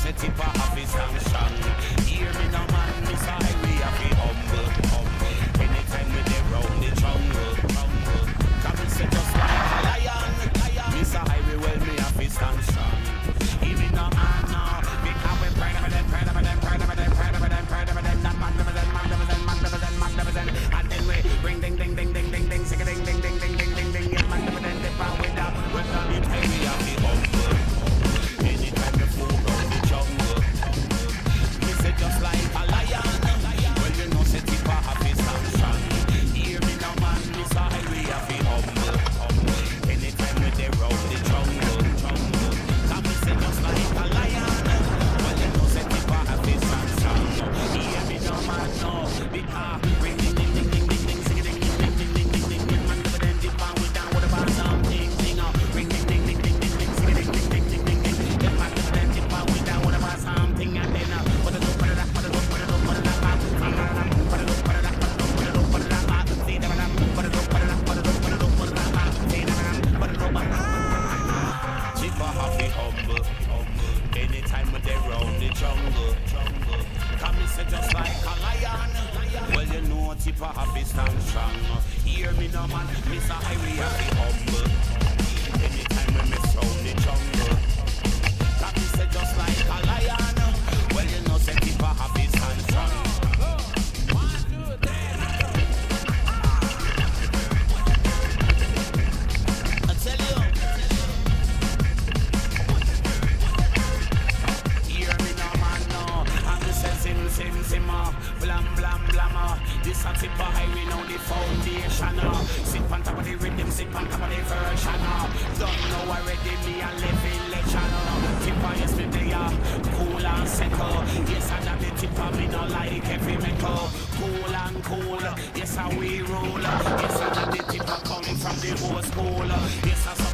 say tip a happy stand strong. Hear me now man, me say we have be humble. Anytime we dey round the jungle. Come and say just like a lion. Me say we well me have be stand strong. Hear me now man, no. Because we proud of them, proud of them, proud of them, proud of them, proud of them. That man of them, man of them, man of them, man of them. And then we ring ding ding ding ding ding ding, sick ding ding ding ding ding ding ding. Yeah, man of them, they power with that. We're not the time we have be humble. Anytime we fool round the jungle. Me say just like a lion. Well you know say tip a happy stand strong. Hear me now man, me say we have be humble. Anytime we dey round the jungle. Come me say just like a lion. Well you know say tip a happy stand strong. Hear me now man, no. Because ring ding ding ding ding ding ding, sing ding ding ding ding ding ding ding. Man never then dip on with down with about something ding. Ring ding ding ding ding ding ding, sing ding ding ding ding ding ding. Then man never then dip on with down with about something and then put it up, put it up, put it up, put it up, put it up, put it up, put it up, put it up, put it up, put it up, put it up, see them and put it up, put it up, put it up, put it up, put it up, see them and put it up. Keep a happy humble. Anytime we dey round the jungle. Come me say just like a lion. Well you know tip a happy stand strong. Hear me now man, me say we happy humble. Anytime we miss round the jungle. Come me say just like a lion. Well you know say tip a happy stand strong. I tell you. Hear me now man, no. I'm just saying sim, blam blam blam. This a tip a highway now the foundation. Sit on top of the rhythm, sit on top of the version. Don't know already me a living legend. Tip a yesterday, cool and settle. Yes I got the tip a me no like heavy metal. Cool and cool, yes I we roll. Yes I got the tip a coming from the old school. Yes I